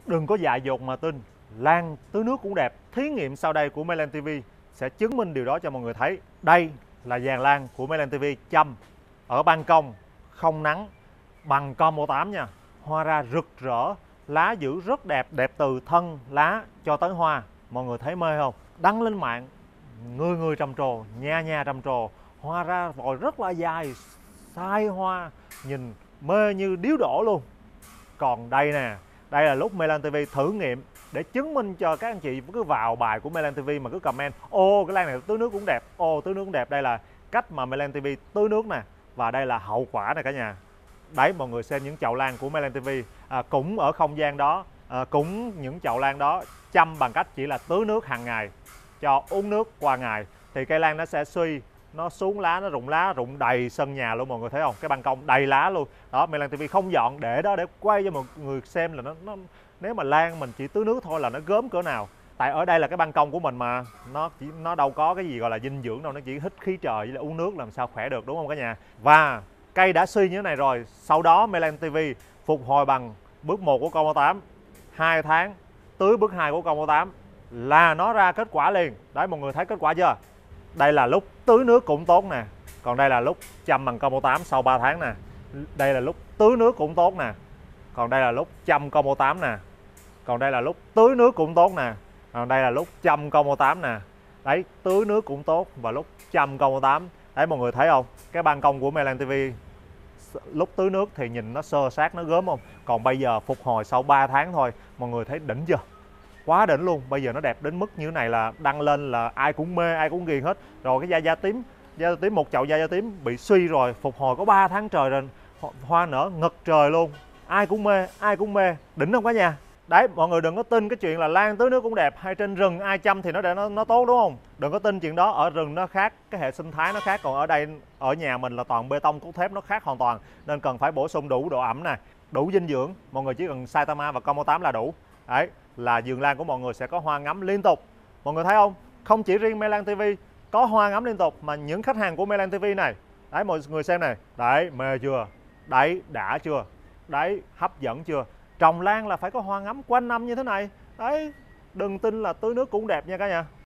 Đừng có dại dột mà tin, lan tưới nước cũng đẹp. Thí nghiệm sau đây của Mayland TV sẽ chứng minh điều đó cho mọi người thấy. Đây là dàn lan của Mayland TV chăm ở ban công, không nắng, bằng combo 8 nha. Hoa ra rực rỡ, lá giữ rất đẹp, đẹp từ thân lá cho tới hoa. Mọi người thấy mê không? Đăng lên mạng, người người trầm trồ, nhà nhà trầm trồ. Hoa ra vòi rất là dài, sai hoa, nhìn mê như điếu đổ luôn. Còn đây nè, đây là lúc Mayland TV thử nghiệm để chứng minh cho các anh chị cứ vào bài của Mayland TV mà cứ comment ô cái lan này tưới nước cũng đẹp, ô tưới nước cũng đẹp. Đây là cách mà Mayland TV tưới nước nè, và đây là hậu quả nè cả nhà. Đấy, mọi người xem những chậu lan của Mayland TV cũng ở không gian đó, cũng những chậu lan đó chăm bằng cách chỉ là tưới nước hàng ngày, cho uống nước qua ngày thì cây lan nó sẽ suy, nó xuống lá, nó rụng đầy sân nhà luôn. Mọi người thấy không, cái ban công đầy lá luôn đó. Mayland TV không dọn để đó để quay cho mọi người xem là nó nếu mà lan mình chỉ tưới nước thôi là nó gớm cỡ nào. Tại ở đây là cái ban công của mình mà nó đâu có cái gì gọi là dinh dưỡng đâu, nó chỉ hít khí trời với là uống nước làm sao khỏe được, đúng không cả nhà. Và cây đã suy như thế này rồi, sau đó Mayland TV phục hồi bằng bước 1 của combo 8, 2 tháng tưới bước 2 của combo 8 là nó ra kết quả liền. Đấy, mọi người thấy kết quả chưa? Đây là lúc tưới nước cũng tốt nè, còn đây là lúc chăm bằng combo 8 sau 3 tháng nè. Đây là lúc tưới nước cũng tốt nè, còn đây là lúc chăm combo 8 nè. Còn đây là lúc tưới nước cũng tốt nè, còn đây là lúc chăm combo 8 nè. Đấy, tưới nước cũng tốt và lúc chăm combo 8. Đấy, mọi người thấy không, cái ban công của Mayland TV lúc tưới nước thì nhìn nó sơ sát, nó gớm không? Còn bây giờ phục hồi sau 3 tháng thôi, mọi người thấy đỉnh chưa? Quá đỉnh luôn. Bây giờ nó đẹp đến mức như thế này là đăng lên là ai cũng mê, ai cũng ghiền hết. Rồi cái da tím, một chậu da tím bị suy rồi, phục hồi có 3 tháng trời rồi, hoa nở ngập trời luôn. Ai cũng mê, ai cũng mê, đỉnh không cả nhà? Đấy, mọi người đừng có tin cái chuyện là lan tưới nước cũng đẹp, hay trên rừng ai chăm thì nó tốt, đúng không? Đừng có tin chuyện đó. Ở rừng nó khác, cái hệ sinh thái nó khác, còn ở đây ở nhà mình là toàn bê tông cốt thép, nó khác hoàn toàn. Nên cần phải bổ sung đủ độ ẩm nè, đủ dinh dưỡng. Mọi người chỉ cần Saitama và combo 8 là đủ. Đấy, là vườn lan của mọi người sẽ có hoa ngắm liên tục. Mọi người thấy không? Không chỉ riêng Mayland TV có hoa ngắm liên tục, mà những khách hàng của Mayland TV này, đấy mọi người xem này, đấy mê chưa? Đấy, đã chưa? Đấy, hấp dẫn chưa? Trồng lan là phải có hoa ngắm quanh năm như thế này. Đấy, đừng tin là tưới nước cũng đẹp nha cả nhà.